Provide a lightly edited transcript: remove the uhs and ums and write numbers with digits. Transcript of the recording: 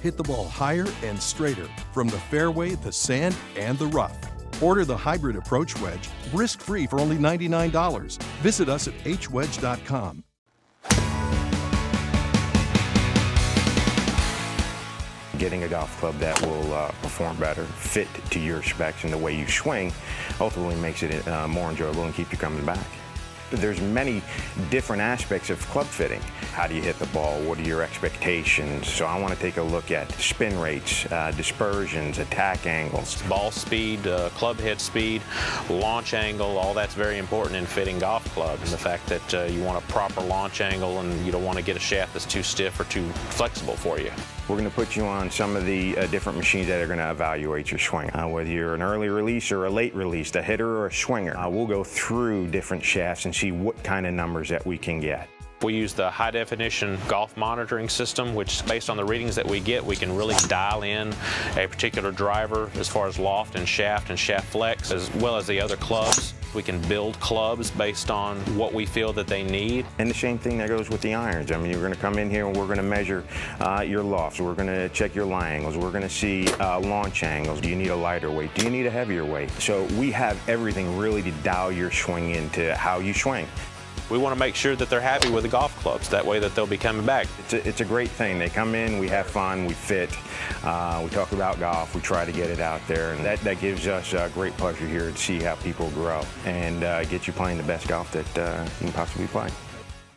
hit the ball higher and straighter from the fairway, the sand, and the rough. Order the Hybrid Approach Wedge risk-free for only $99. Visit us at hwedge.com. Getting a golf club that will perform better, fit to your specs and the way you swing, ultimately makes it more enjoyable and keep you coming back. There's many different aspects of club fitting. How do you hit the ball? What are your expectations? So I want to take a look at spin rates, dispersions, attack angles. Ball speed, club head speed, launch angle, all that's very important in fitting golf clubs. And the fact that you want a proper launch angle and you don't want to get a shaft that's too stiff or too flexible for you. We're going to put you on some of the different machines that are going to evaluate your swing. Whether you're an early release or a late release, a hitter or a swinger. We'll go through different shafts and see what kind of numbers that we can get. We use the high-definition golf monitoring system, which based on the readings that we get, we can really dial in a particular driver as far as loft and shaft flex, as well as the other clubs. We can build clubs based on what we feel that they need. And the same thing that goes with the irons. I mean, you're going to come in here and we're going to measure your lofts. We're going to check your lie angles. We're going to see launch angles. Do you need a lighter weight? Do you need a heavier weight? So we have everything really to dial your swing into how you swing. We want to make sure that they're happy with the golf clubs. That way that they'll be coming back. It's a great thing. They come in, we have fun, we fit, we talk about golf, we try to get it out there, and that gives us great pleasure here to see how people grow and get you playing the best golf that you can possibly play.